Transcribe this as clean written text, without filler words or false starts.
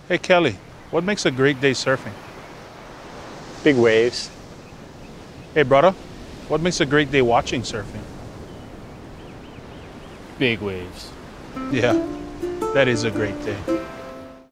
Hey Kelly, what makes a great day surfing? Big waves. Hey brother, what makes a great day watching surfing? Big waves. Yeah, that is a great day.